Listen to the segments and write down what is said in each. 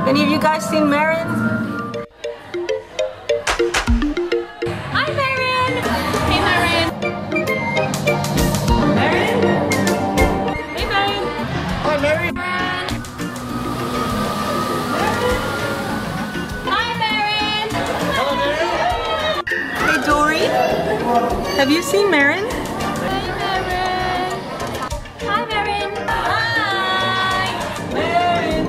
Any of you guys seen Merrin? Hi Merrin! Hey Merrin! Merrin? Hey Merrin! Hi Merrin! Hi Merrin! Hello Merrin! Hey Dory, have you seen Merrin? Hey Merrin! Hi Merrin! Hi! Merrin!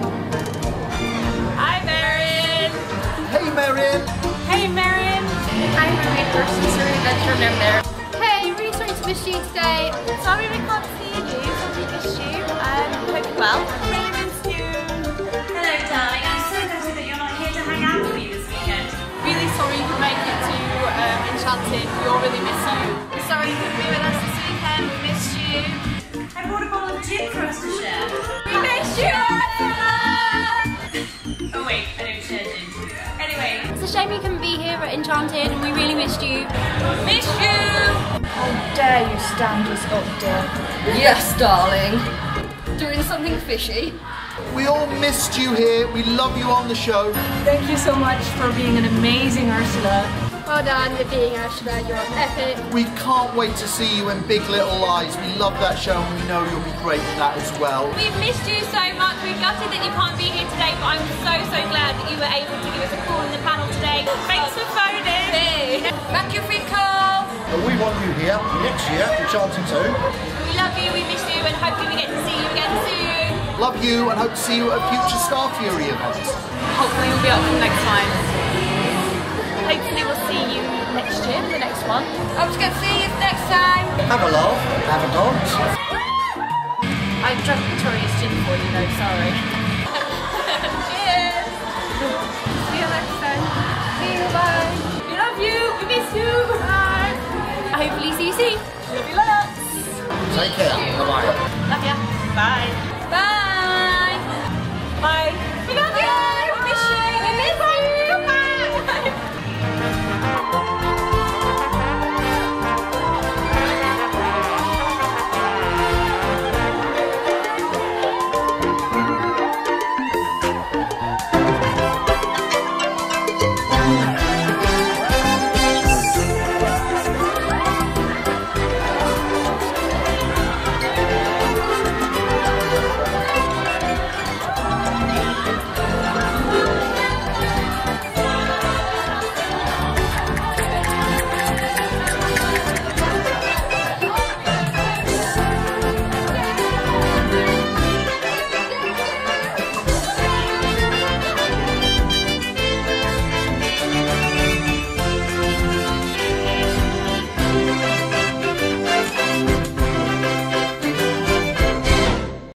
Hi Merrin! Hey Merrin! Hey Merrin! Hi Merrin, we're Starfury Events from there. Hey, really sorry to miss you today. Sorry we can't see you, sorry we missed you. Hope you're well. Really missed you! Hello, darling. I'm so gutted that you're not here to hang out with me this weekend. Really sorry you could make it to Enchanted. We all really miss you. We're sorry you couldn't be with us this weekend. We missed you. I brought a bottle of gin for us to share. We missed you, Ursula! Oh wait, I don't share gin. Anyway, It's a shame you couldn't be here at Enchanted, and we really missed you. Missed you! How dare you stand us up, dear? Yes, darling. Doing something fishy. We all missed you here. We love you on the show. Thank you so much for being an amazing Ursula. Well done for being Ursula, you're epic. We can't wait to see you in Big Little Lies. We love that show and we know you'll be great in that as well. We've missed you so much. We're gutted that you can't be here today, but I'm so glad that you were able to give us a call in the panel today. Thanks for phoning. Thank you, Rico. We want you here next year, Enchanted too. We love you, we miss you, and hopefully we get to see you again soon. Love you and hope to see you at future Starfury events. Hopefully we'll be up for the next time. Hopefully we'll see you next year, the next one. I was going to see you next time. Have a laugh, have a dance. I drank Victoria's gin for you though, sorry. Cheers! See you next time. See you, bye. We love you, we miss you. Bye. I hopefully see you soon. Love you lots. Take care. Bye-bye. Love ya. Bye. Bye.